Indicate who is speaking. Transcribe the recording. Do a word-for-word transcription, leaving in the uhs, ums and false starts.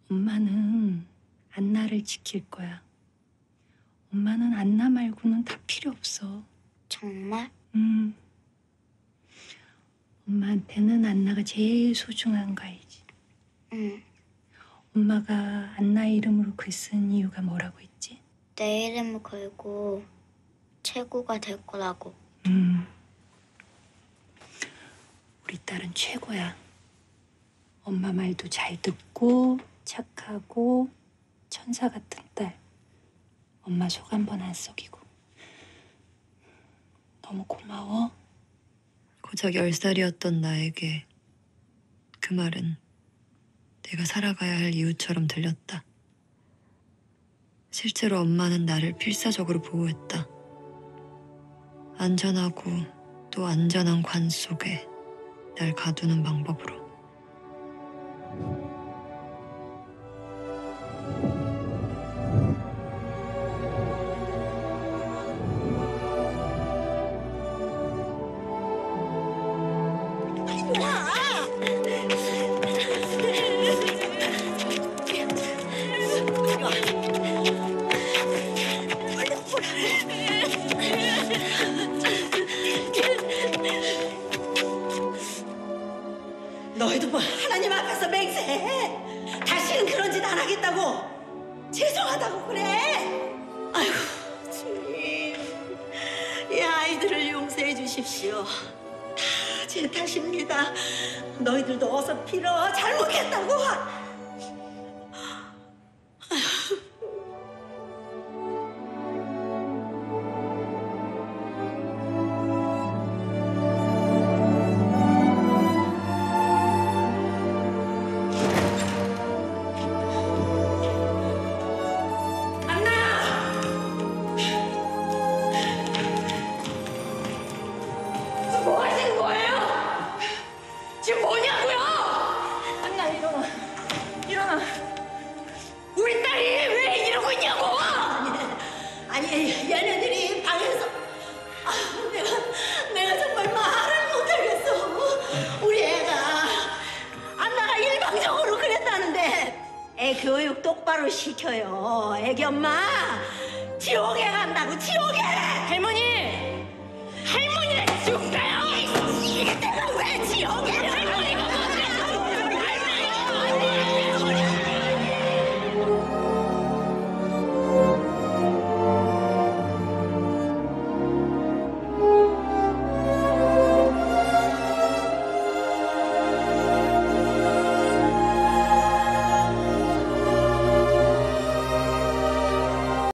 Speaker 1: 엄마는 안나를 지킬 거야. 엄마는 안나 말고는 다 필요 없어.
Speaker 2: 정말?
Speaker 1: 응. 엄마한테는 안나가 제일 소중한 거 알지?
Speaker 2: 응.
Speaker 1: 엄마가 안나 이름으로 글 쓴 이유가 뭐라고 했지?
Speaker 2: 내 이름을 걸고 최고가 될 거라고.
Speaker 1: 응. 우리 딸은 최고야. 엄마 말도 잘 듣고 착하고 천사 같은 딸. 엄마 속 한 번 안 썩이고. 너무 고마워.
Speaker 3: 고작 열 살이었던 나에게 그 말은 내가 살아가야 할 이유처럼 들렸다. 실제로 엄마는 나를 필사적으로 보호했다. 안전하고 또 안전한 관 속에 날 가두는 방법으로.
Speaker 4: 너희도 뭐 하나님 앞에서 맹세해. 다시는 그런 짓 안 하겠다고. 죄송하다고 그래. 아이고 주님, 이 아이들을 용서해 주십시오. 다 제 탓입니다. 너희들도 어서 빌어. 잘못했다고. 뭐 하시는 거예요? 지금 뭐냐고요? 안나 일어나. 일어나. 우리 딸이 왜 이러고 있냐고. 아니, 아니 얘네들이 방에서 아, 내가 내가 정말 말을 못하겠어. 우리 애가 안나가 일방적으로 그랬다는데 애 교육 똑바로 시켜요. 애기 엄마 지옥에 간다고. 지옥에. 할머니. 할머니를 지옥 가요? 이게 내가 왜 지옥에? 할머니!